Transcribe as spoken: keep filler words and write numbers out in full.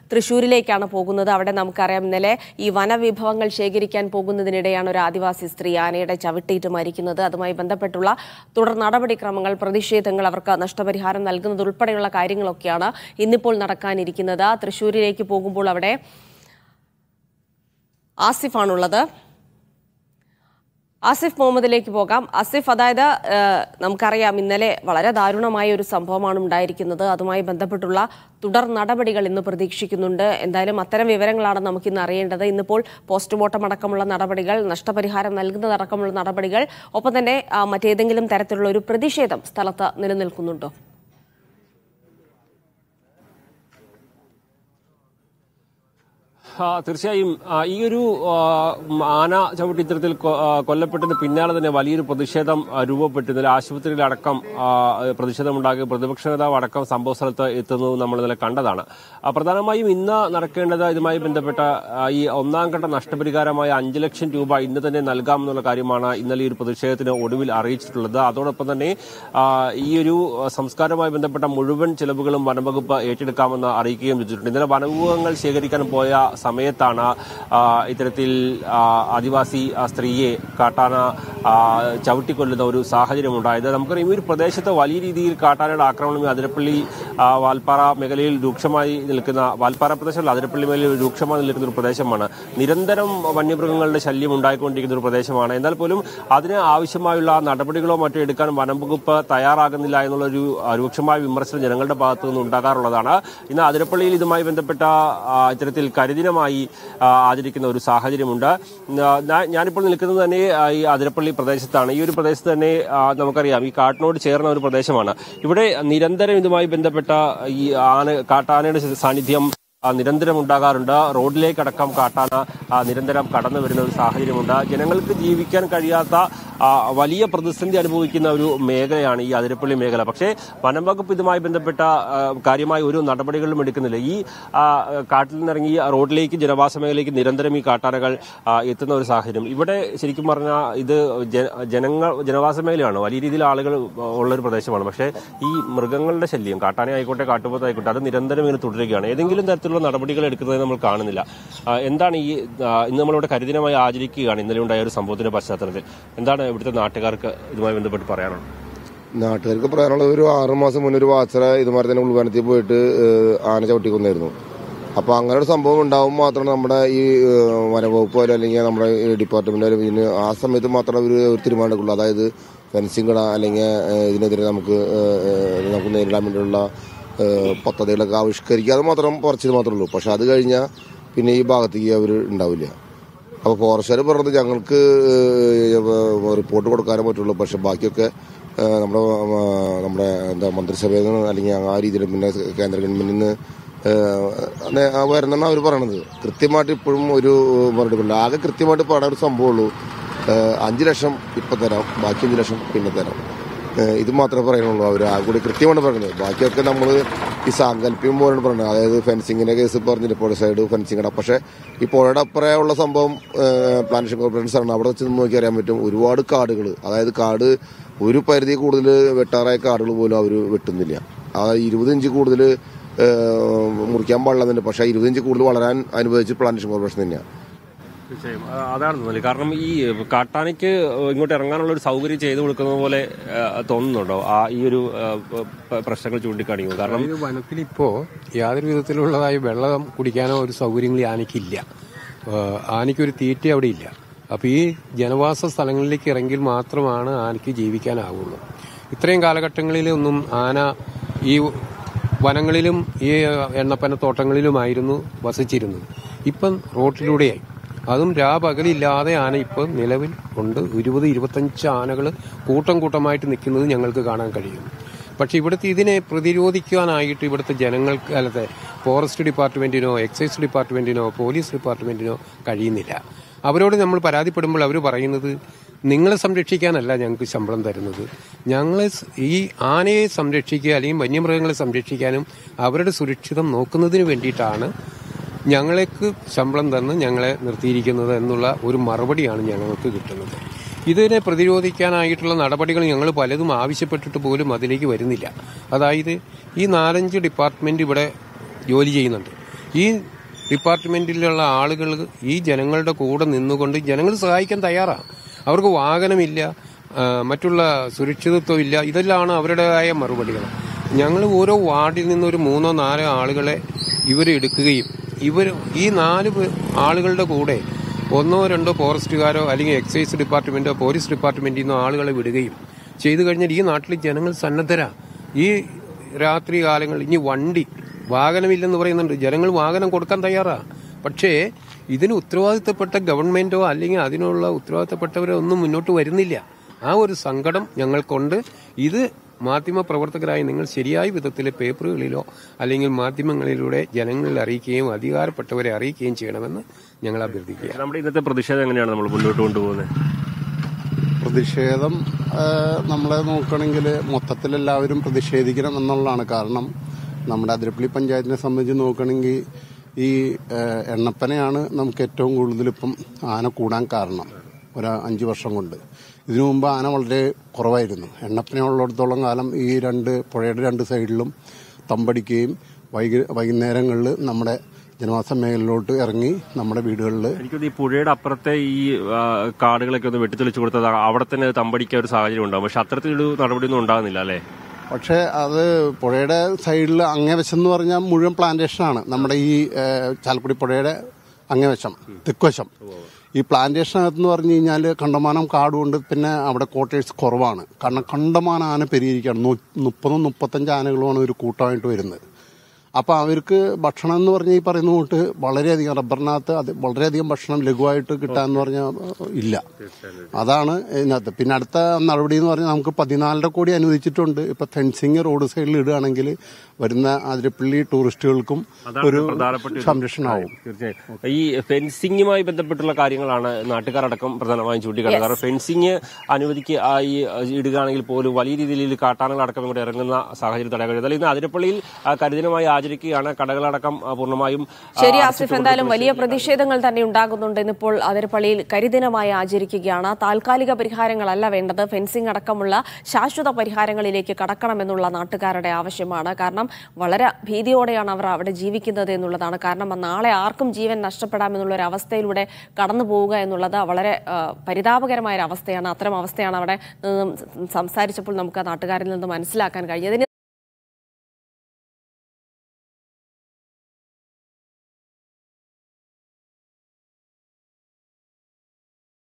തൃശ്ശൂരിലേക്കാണ് പോകുന്നത്. അവിടെ നമുക്കറിയാം ഇന്നലെ ഈ വനവിഭവങ്ങൾ ശേഖരിക്കാൻ പോകുന്നതിനിടെയാണ് ഒരു ആദിവാസി സ്ത്രീ ആനയുടെ ചവിട്ടിയിട്ട് മരിക്കുന്നത്. അതുമായി ബന്ധപ്പെട്ടുള്ള തുടർ നടപടിക്രമങ്ങൾ, പ്രതിഷേധങ്ങൾ, അവർക്ക് നഷ്ടപരിഹാരം നൽകുന്നത് ഉൾപ്പെടെയുള്ള കാര്യങ്ങളൊക്കെയാണ് ഇന്നിപ്പോൾ നടക്കാനിരിക്കുന്നത്. തൃശ്ശൂരിലേക്ക് പോകുമ്പോൾ അവിടെ ആസിഫാണുള്ളത്. ആസിഫ് മുഹമ്മദിലേക്ക് പോകാം. ആസിഫ്, അതായത് നമുക്കറിയാം ഇന്നലെ വളരെ ദാരുണമായ ഒരു സംഭവമാണ് ഉണ്ടായിരിക്കുന്നത്. അതുമായി ബന്ധപ്പെട്ടുള്ള തുടർ നടപടികൾ ഇന്ന് പ്രതീക്ഷിക്കുന്നുണ്ട്. എന്തായാലും അത്തരം വിവരങ്ങളാണ് നമുക്കിന്ന് അറിയേണ്ടത്. ഇന്നിപ്പോൾ പോസ്റ്റ്മോർട്ടം അടക്കമുള്ള നടപടികൾ, നഷ്ടപരിഹാരം നൽകുന്നതടക്കമുള്ള നടപടികൾ, ഒപ്പം തന്നെ മറ്റേതെങ്കിലും തരത്തിലുള്ള ഒരു പ്രതിഷേധം സ്ഥലത്ത് നിലനിൽക്കുന്നുണ്ടോ? തീർച്ചയായും ഈ ഒരു ആന ചവിട്ടി ഇത്തരത്തിൽ കൊല്ലപ്പെട്ടതിന് പിന്നാലെ തന്നെ വലിയൊരു പ്രതിഷേധം രൂപപ്പെട്ടിരുന്നില്ല. ആശുപത്രിയിലടക്കം പ്രതിഷേധമുണ്ടാക്കി പ്രതിപക്ഷ നേതാവ് അടക്കം സംഭവ സ്ഥലത്ത് എത്തുന്നത് നമ്മൾ ഇന്നലെ കണ്ടതാണ്. പ്രധാനമായും ഇന്ന് നടക്കേണ്ടത് ഇതുമായി ബന്ധപ്പെട്ട ഈ ഒന്നാം ഘട്ട നഷ്ടപരിഹാരമായ അഞ്ച് ലക്ഷം രൂപ ഇന്ന് തന്നെ നൽകാമെന്നുള്ള കാര്യമാണ് ഇന്നലെ ഈ ഒരു പ്രതിഷേധത്തിന് ഒടുവിൽ അറിയിച്ചിട്ടുള്ളത്. അതോടൊപ്പം തന്നെ ഈ ഒരു സംസ്കാരവുമായി ബന്ധപ്പെട്ട മുഴുവൻ ചെലവുകളും വനംവകുപ്പ് ഏറ്റെടുക്കാമെന്ന് അറിയിക്കുകയും ചെയ്തിട്ടുണ്ട്. ഇന്നലെ വനവിഭവങ്ങൾ ശേഖരിക്കാൻ പോയ സമയത്താണ് ഇത്തരത്തിൽ ആദിവാസി സ്ത്രീയെ കാട്ടാന ചവിട്ടിക്കൊല്ലുന്ന ഒരു സാഹചര്യം ഉണ്ടായത്. നമുക്കറിയാം ഈ ഒരു പ്രദേശത്ത് വലിയ രീതിയിൽ കാട്ടാനയുടെ ആക്രമണം അതിരപ്പള്ളി വാൽപ്പാറ മേഖലയിൽ രൂക്ഷമായി നിൽക്കുന്ന വാൽപ്പാറ പ്രദേശമല്ല അതിരപ്പള്ളി മേഖലയിൽ രൂക്ഷമായി നിൽക്കുന്ന ഒരു പ്രദേശമാണ്. നിരന്തരം വന്യമൃഗങ്ങളുടെ ശല്യം ഉണ്ടായിക്കൊണ്ടിരിക്കുന്ന ഒരു പ്രദേശമാണ്. എന്നാൽ പോലും അതിന് ആവശ്യമായുള്ള നടപടികളോ മറ്റോ എടുക്കാൻ വനം വകുപ്പ് തയ്യാറാകുന്നില്ല എന്നുള്ളൊരു രൂക്ഷമായ വിമർശനം ജനങ്ങളുടെ ഭാഗത്തു നിന്ന് ഉണ്ടാകാറുള്ളതാണ്. ഇന്ന് അതിരപ്പള്ളിയിൽ ഇതുമായി ബന്ധപ്പെട്ട ഇത്തരത്തിൽ കരിദിനമായി ആചരിക്കുന്ന ഒരു സാഹചര്യമുണ്ട്. ഞാനിപ്പോൾ നിൽക്കുന്നത് തന്നെ ഈ അതിരപ്പള്ളി പ്രദേശത്താണ്. ഈ ഒരു പ്രദേശത്ത് തന്നെ നമുക്കറിയാം ഈ കാട്ടിനോട് ചേർന്ന ഒരു പ്രദേശമാണ്. ഇവിടെ നിരന്തരം ഇതുമായി ബന്ധപ്പെട്ട ഈ ആന കാട്ടാനയുടെ സാന്നിധ്യം നിരന്തരം ഉണ്ടാകാറുണ്ട്. റോഡിലേക്കടക്കം കാട്ടാന നിരന്തരം കടന്നു വരുന്ന ഒരു സാഹചര്യമുണ്ട്. ജനങ്ങൾക്ക് ജീവിക്കാൻ കഴിയാത്ത വലിയ പ്രതിസന്ധി അനുഭവിക്കുന്ന ഒരു മേഖലയാണ് ഈ അതിരപ്പള്ളി മേഖല. പക്ഷേ വനം വകുപ്പ് ഇതുമായി ബന്ധപ്പെട്ട കാര്യമായ ഒരു നടപടികളും എടുക്കുന്നില്ല. ഈ കാട്ടിൽ നിന്നിറങ്ങി റോഡിലേക്ക് ജനവാസ മേഖലയിലേക്ക് നിരന്തരം ഈ കാട്ടാനകൾ എത്തുന്ന ഒരു സാഹചര്യം. ഇവിടെ ശരിക്കും പറഞ്ഞാൽ ഇത് ജനങ്ങൾ ജനവാസ മേഖലയാണ്, വലിയ രീതിയിൽ ആളുകൾ ഉള്ളൊരു പ്രദേശമാണ്. പക്ഷേ ഈ മൃഗങ്ങളുടെ ശല്യം, കാട്ടാന ആയിക്കോട്ടെ കാട്ടുപോത്തായിക്കോട്ടെ, അത് നിരന്തരം ഇങ്ങനെ തുടരുകയാണ്. ഏതെങ്കിലും തരത്തിലുള്ള നടപടികൾ എടുക്കുന്നത് നമ്മൾ കാണുന്നില്ല. എന്താണ് ഈ ഇന്ന് നമ്മളിവിടെ കരിദിനമായി ആചരിക്കുകയാണ് ഇന്നലെ ഉണ്ടായ ഒരു സംഭവത്തിന്റെ പശ്ചാത്തലത്തിൽ എന്താണ് ഇവിടുത്തെ നാട്ടുകാർക്ക് ഇതുമായി ബന്ധപ്പെട്ട് പറയാനുള്ളത്? നാട്ടുകാർക്ക് പറയാനുള്ളത്, ഒരു ആറുമാസം മുന്നേ ഒരു വാച്ചറ ഇതുമാതിരി തന്നെ ഉൾവനത്തിൽ പോയിട്ട് ആന ചവിട്ടിക്കൊന്നായിരുന്നു. അപ്പോൾ അങ്ങനെ ഒരു സംഭവം ഉണ്ടാവും മാത്രമാണ് നമ്മുടെ ഈ വനവകുപ്പോ അല്ലെങ്കിൽ നമ്മുടെ ഡിപ്പാർട്ട്മെന്റോ ഇതിന് ആ സമയത്ത് മാത്രമേ ഒരു ഒരു തീരുമാനം എടുക്കുള്ളൂ. അതായത് ഫെൻസിങ് ഇടാം അല്ലെങ്കിൽ ഇതിനെതിരെ നമുക്ക് നമുക്ക് നേരിടാൻ വേണ്ടിയുള്ള പദ്ധതികളൊക്കെ ആവിഷ്കരിക്കാതെ മാത്രം പറിച്ചത് മാത്രമേ ഉള്ളൂ. പക്ഷെ അത് കഴിഞ്ഞാൽ പിന്നെ ഈ ഭാഗത്തേക്ക് അവർ ഉണ്ടാവില്ല. അപ്പോൾ ഫോറസ്റ്റുകാർ പറഞ്ഞത് ഞങ്ങൾക്ക് റിപ്പോർട്ട് കൊടുക്കാനേ പറ്റുള്ളൂ. പക്ഷെ ബാക്കിയൊക്കെ നമ്മുടെ നമ്മുടെ എന്താ മന്ത്രിസഭയിൽ നിന്ന് അല്ലെങ്കിൽ ആ രീതിയിൽ പിന്നെ കേന്ദ്ര ഗവൺമെന്റിൽ നിന്ന് വരുന്നെന്നാണ് അവർ പറയണത്. കൃത്യമായിട്ട് ഇപ്പോഴും ഒരു മറുപടി പറയില്ല. ആകെ കൃത്യമായിട്ട് പറയാൻ ഒരു സംഭവമുള്ളൂ, അഞ്ച് ലക്ഷം ഇപ്പം തരാം, ബാക്കി അഞ്ച് ലക്ഷം പിന്നെ തരാം. ഇത് മാത്രമേ പറയാനുള്ളൂ. അവർ ആ കൂടി കൃത്യമാണ് പറയുന്നത്. ബാക്കിയൊക്കെ നമ്മൾ ഈ സാങ്കല്പ്യം പോലെയാണ് പറയുന്നത്. അതായത് ഫെൻസിങ്ങിന്റെ കേസ് പറഞ്ഞില്ല, പുഴ സൈഡ് ഫെൻസിങ് ഇടാം. പക്ഷെ ഈ പുഴയുടെ അപ്പുറമുള്ള സംഭവം പ്ലാന്റേഷൻ കോർപ്പറേഷൻസ് ആണ്. അവിടെ വെച്ച് നോക്കി അറിയാൻ പറ്റും ഒരുപാട് കാടുകൾ, അതായത് കാട് ഒരു പരിധി കൂടുതൽ വെട്ടാറായ കാടുകൾ പോലും അവർ വെട്ടുന്നില്ല. അതായത് ഇരുപത് ഇഞ്ച് കൂടുതൽ മുറിക്കാൻ പാടില്ലെന്നുണ്ട്. പക്ഷെ ഇരുപത് ഇഞ്ച് കൂടുതൽ വളരാൻ അനുവദിച്ച് പ്ലാന്റേഷൻ കോർപ്പറേഷൻ തന്നെയാണ്. തീർച്ചയായും അതാണ് തോന്നുന്നത്. കാരണം ഈ കാട്ടാനയ്ക്ക് ഇങ്ങോട്ട് ഇറങ്ങാനുള്ള ഒരു സൗകര്യം ചെയ്തു കൊടുക്കുന്ന പോലെ തോന്നുന്നുണ്ടോ ആ ഈ ഒരു പ്രശ്നങ്ങൾ ചൂണ്ടിക്കാണിക്കും? കാരണം വനത്തിൽ ഇപ്പോ യാതൊരു വിധത്തിലുള്ളതായി വെള്ളം കുടിക്കാനോ ഒരു സൗകര്യങ്ങൾ ആനയ്ക്കില്ല. ആനയ്ക്കൊരു തീറ്റ അവിടെ ഇല്ല. അപ്പൊ ഈ ജനവാസ സ്ഥലങ്ങളിലേക്ക് ഇറങ്ങിയാൽ മാത്രമാണ് ആനയ്ക്ക് ജീവിക്കാനാവുള്ളൂ. ഇത്രയും കാലഘട്ടങ്ങളിൽ ഒന്നും ആന ഈ വനങ്ങളിലും ഈ എണ്ണപ്പനത്തോട്ടങ്ങളിലുമായിരുന്നു വസിച്ചിരുന്നത്. ഇപ്പം റോട്ടിലൂടെയായി, അതും രാപകലില്ലാതെ ആന ഇപ്പം നിലവിൽ ഉണ്ട്. ഇരുപത് ഇരുപത്തഞ്ച് ആനകൾ കൂട്ടം കൂട്ടമായിട്ട് നിൽക്കുന്നത് ഞങ്ങൾക്ക് കാണാൻ കഴിയും. പക്ഷെ ഇവിടുത്തെ ഇതിനെ പ്രതിരോധിക്കാനായിട്ട് ഇവിടുത്തെ ജനങ്ങൾക്ക്, അല്ലാതെ ഫോറസ്റ്റ് ഡിപ്പാർട്ട്മെന്റിനോ എക്സൈസ് ഡിപ്പാർട്ട്മെന്റിനോ പോലീസ് ഡിപ്പാർട്ട്മെന്റിനോ കഴിയുന്നില്ല. അവരോട് നമ്മൾ പരാതിപ്പെടുമ്പോൾ അവർ പറയുന്നത്, നിങ്ങളെ സംരക്ഷിക്കാനല്ല ഞങ്ങൾക്ക് ശമ്പളം തരുന്നത്, ഞങ്ങളെ ഈ ആനയെ സംരക്ഷിക്കുക അല്ലെങ്കിൽ വന്യമൃഗങ്ങളെ സംരക്ഷിക്കാനും അവരുടെ സുരക്ഷിതം നോക്കുന്നതിന് വേണ്ടിയിട്ടാണ് ഞങ്ങൾക്ക് ശമ്പളം തന്ന് ഞങ്ങളെ നിർത്തിയിരിക്കുന്നത് എന്നുള്ള ഒരു മറുപടിയാണ് ഞങ്ങൾക്ക് കിട്ടുന്നത്. ഇതിനെ പ്രതിരോധിക്കാനായിട്ടുള്ള നടപടികൾ ഞങ്ങൾ പലതും ആവശ്യപ്പെട്ടിട്ട് പോലും അതിലേക്ക് വരുന്നില്ല. അതായത് ഈ നാലഞ്ച് ഡിപ്പാർട്ട്മെന്റ് ഇവിടെ ജോലി ചെയ്യുന്നുണ്ട്. ഈ ഡിപ്പാർട്ട്മെന്റിലുള്ള ആളുകൾ ഈ ജനങ്ങളുടെ കൂടെ നിന്നുകൊണ്ട് ജനങ്ങൾ സഹായിക്കാൻ തയ്യാറാണ്. അവർക്ക് വാഹനമില്ല, മറ്റുള്ള സുരക്ഷിതത്വം ഇല്ല, ഇതെല്ലാമാണ് അവരുടേതായ മറുപടികൾ. ഞങ്ങൾ ഓരോ വാർഡിൽ നിന്നൊരു മൂന്നോ നാലോ ആളുകളെ ഇവരെടുക്കുകയും ഇവർ ഈ നാല് ആളുകളുടെ കൂടെ ഒന്നോ രണ്ടോ ഫോറസ്റ്റുകാരോ അല്ലെങ്കിൽ എക്സൈസ് ഡിപ്പാർട്ട്മെന്റോ പോലീസ് ഡിപ്പാർട്ട്മെന്റിൽ നിന്നോ ആളുകളെ വിടുകയും ചെയ്തു കഴിഞ്ഞാൽ ഈ നാട്ടിൽ ജനങ്ങൾ സന്നദ്ധരാ. ഈ രാത്രി കാലങ്ങളിൽ ഇനി വണ്ടി വാഹനമില്ലെന്ന് പറയുന്നുണ്ട്, ജനങ്ങൾ വാഹനം കൊടുക്കാൻ തയ്യാറാ. പക്ഷേ ഇതിന് ഉത്തരവാദിത്തപ്പെട്ട ഗവൺമെന്റോ അല്ലെങ്കിൽ അതിനുള്ള ഉത്തരവാദിത്തപ്പെട്ടവരോ ഒന്നും മുന്നോട്ട് വരുന്നില്ല. ആ ഒരു സങ്കടം ഞങ്ങൾക്കുണ്ട്. ഇത് മാധ്യമ പ്രവർത്തകരായി നിങ്ങൾ ശരിയായ വിധത്തിൽ പേപ്പറുകളിലോ അല്ലെങ്കിൽ മാധ്യമങ്ങളിലൂടെ ജനങ്ങളിൽ അറിയിക്കുകയും അധികാരപ്പെട്ടവരെ അറിയിക്കുകയും ചെയ്യണമെന്ന് ഞങ്ങൾ അഭ്യർത്ഥിക്കുക. നമ്മുടെ ഇന്നത്തെ പ്രതിഷേധം എങ്ങനെയാണ് നമ്മൾ മുന്നോട്ട് കൊണ്ടുപോകുന്നത്? പ്രതിഷേധം നമ്മളെ നോക്കണമെങ്കിൽ മൊത്തത്തിൽ എല്ലാവരും പ്രതിഷേധിക്കണം എന്നുള്ളതാണ്. കാരണം നമ്മുടെ അതിരപ്പള്ളി പഞ്ചായത്തിനെ സംബന്ധിച്ച് നോക്കണമെങ്കിൽ ഈ എണ്ണപ്പനയാണ് നമുക്ക് ഏറ്റവും കൂടുതൽ ഇപ്പം ആന കൂടാൻ കാരണം. ഒരു അഞ്ച് വർഷം കൊണ്ട് ഇതിനു മുമ്പ് ആന വളരെ കുറവായിരുന്നു. എണ്ണപ്പന ഉള്ളിടത്തോളം കാലം ഈ രണ്ട് പുഴയുടെ രണ്ട് സൈഡിലും തമ്പടിക്കുകയും വൈകി വൈകുന്നേരങ്ങളിൽ നമ്മുടെ ജനവാസ മേഖലയിലോട്ട് ഇറങ്ങി നമ്മുടെ വീടുകളിൽ എനിക്കത് ഈ പുഴയുടെ അപ്പുറത്തെ ഈ കാടുകളൊക്കെ ഒന്ന് വെട്ടിത്തെളിച്ചു കൊടുത്തത് അവിടെ തന്നെ തമ്പടിക്കാൻ ഒരു സാഹചര്യം ഉണ്ടാകും. പക്ഷെ അത്തരത്തിലൊരു നടപടിയൊന്നും ഉണ്ടാകുന്നില്ല അല്ലേ? പക്ഷേ അത് പുഴയുടെ സൈഡിൽ അങ്ങേവശം എന്ന് പറഞ്ഞാൽ മുഴുവൻ പ്ലാന്റേഷനാണ്. നമ്മുടെ ഈ ചാലക്കുടി പുഴയുടെ അങ്ങേവശം തെക്കുവശം ഈ പ്ലാന്റേഷനകത്തെന്ന് പറഞ്ഞു കഴിഞ്ഞാൽ കണ്ടമാനം കാടുകൊണ്ട് പിന്നെ അവിടെ ക്വാർട്ടേഴ്സ് കുറവാണ്. കാരണം കണ്ടമാനം ആന പെരുകിയിരിക്കുകയാണ്. മുപ്പതും മുപ്പത്തഞ്ച് ആനകളുമാണ് ഒരു കൂട്ടമായിട്ട് വരുന്നത്. അപ്പോൾ അവർക്ക് ഭക്ഷണം എന്ന് പറഞ്ഞാൽ ഈ പറയുന്ന കൂട്ട് വളരെയധികം റബ്ബറിനകത്ത് അത് വളരെയധികം ഭക്ഷണം ലഘുവായിട്ട് കിട്ടാന്ന് പറഞ്ഞാൽ ഇല്ല. അതാണ് ഇതിനകത്ത്. പിന്നെ അടുത്ത നടപടി എന്ന് പറഞ്ഞാൽ നമുക്ക് പതിനാലര കോടി അനുവദിച്ചിട്ടുണ്ട്. ഇപ്പൊ ഫെൻസിങ് റോഡ് സൈഡിൽ ഇടുകയാണെങ്കിൽ വരുന്ന അതിരപ്പള്ളി ടൂറിസ്റ്റുകൾക്കും ഒരു സംരക്ഷണമാവും. തീർച്ചയായും ഈ ഫെൻസിങ്ങുമായി ബന്ധപ്പെട്ടുള്ള കാര്യങ്ങളാണ് നാട്ടുകാരടക്കം പ്രധാനമായും ചൂണ്ടിക്കാട്ടുന്നത്. കാരണം ഫെൻസിങ് അനുവദിക്കുക ഈ ഇടുകയാണെങ്കിൽ പോലും വലിയ രീതിയിൽ കാട്ടാനകളടക്കം ഇവിടെ ഇറങ്ങുന്ന സാഹചര്യം തടയാൻ കഴിയും. ഇന്ന് അതിരപ്പള്ളിയിൽ കരുദിനമായി ആചരിക്കുകയാണ്. കടകളടക്കം പൂർണ്ണമായും. ശരി ആസിഫ്, എന്തായാലും വലിയ പ്രതിഷേധങ്ങൾ തന്നെ ഉണ്ടാകുന്നുണ്ട്. ഇന്നിപ്പോൾ അതിരപ്പള്ളിയിൽ കരിദിനമായി ആചരിക്കുകയാണ്. താൽക്കാലിക പരിഹാരങ്ങളല്ല വേണ്ടത്, ഫെൻസിംഗ് അടക്കമുള്ള ശാശ്വത പരിഹാരങ്ങളിലേക്ക് കടക്കണമെന്നുള്ള നാട്ടുകാരുടെ ആവശ്യമാണ്. കാരണം വളരെ ഭീതിയോടെയാണ് അവർ അവിടെ ജീവിക്കുന്നത് എന്നുള്ളതാണ്. കാരണം നാളെ ആർക്കും ജീവൻ നഷ്ടപ്പെടാമെന്നുള്ള ഒരു അവസ്ഥയിലൂടെ കടന്നു പോവുക എന്നുള്ളത് വളരെ പരിതാപകരമായ ഒരു അവസ്ഥയാണ്. അത്തരം അവസ്ഥയാണ് അവിടെ സംസാരിച്ചപ്പോൾ നമുക്ക് നാട്ടുകാരിൽ നിന്ന് മനസ്സിലാക്കാൻ കഴിഞ്ഞത്.